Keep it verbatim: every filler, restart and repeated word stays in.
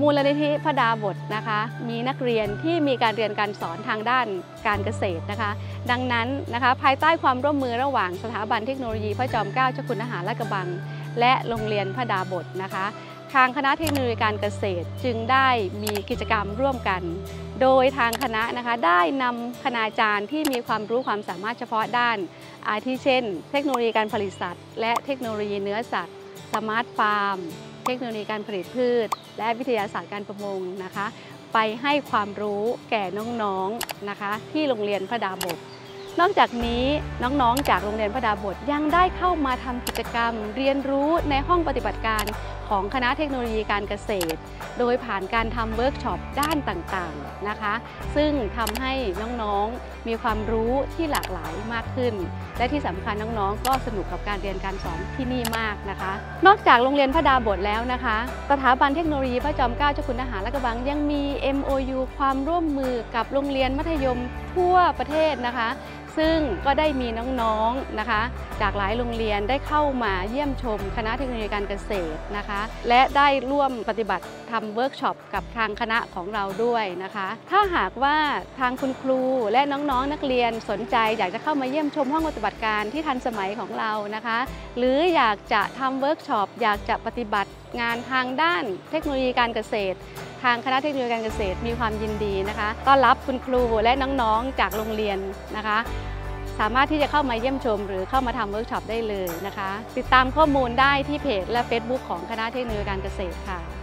มูลนิธิพระดาบทนะคะมีนักเรียนที่มีการเรียนการสอนทางด้านการเกษตรนะคะดังนั้นนะคะภายใต้ความร่วมมือระหว่างสถาบันเทคโนโลยีพระจอมเกล้าเจ้าคุณทหารลาดกระบังและโรงเรียนพระดาบทนะคะทางคณะเทคโนโลยีการเกษตรจึงได้มีกิจกรรมร่วมกันโดยทางคณะนะคะได้นำคณาจารย์ที่มีความรู้ความสามารถเฉพาะด้านอาทิเช่นเทคโนโลยีการผลิตสัตว์และเทคโนโลยีเนื้อสัตว์สมาร์ทฟาร์มเทคโนโลยีการผลิตพืชและวิทยาศาสตร์การประมงนะคะไปให้ความรู้แก่น้องๆนะคะที่โรงเรียนพระดาบทนอกจากนี้น้องๆจากโรงเรียนพระดาบทยังได้เข้ามาทำกิจกรรมเรียนรู้ในห้องปฏิบัติการของคณะเทคโนโลยีการเกษตรโดยผ่านการทำเวิร์กช็อปด้านต่างๆนะคะซึ่งทำให้น้องๆมีความรู้ที่หลากหลายมากขึ้นและที่สำคัญน้องๆก็สนุกกับการเรียนการสอนที่นี่มากนะคะนอกจากโรงเรียนพระดาบทแล้วนะคะสถาบันเทคโนโลยีพระจอมเกล้าเจ้าคุณทหารลาดกระบังยังมี เอ็ม โอ ยู ความร่วมมือกับโรงเรียนมัธยมทั่วประเทศนะคะซึ่งก็ได้มีน้องๆนะคะจากหลายโรงเรียนได้เข้ามาเยี่ยมชมคณะเทคโนโลยีการเกษตรนะคะและได้ร่วมปฏิบัติทำเวิร์กช็อปกับทางคณะของเราด้วยนะคะถ้าหากว่าทางคุณครูและน้องๆนักเรียนสนใจอยากจะเข้ามาเยี่ยมชมห้องปฏิบัติการที่ทันสมัยของเรานะคะหรืออยากจะทำเวิร์กช็อปอยากจะปฏิบัติงานทางด้านเทคโนโลยีการเกษตรทางคณะเทคโนโลยีการเกษตรมีความยินดีนะคะต้อนรับคุณครูและน้องๆจากโรงเรียนนะคะสามารถที่จะเข้ามาเยี่ยมชมหรือเข้ามาทำเวิร์กช็อปได้เลยนะคะติดตามข้อมูลได้ที่เพจและ เฟซบุ๊ก ของคณะเทคโนโลยีการเกษตรค่ะ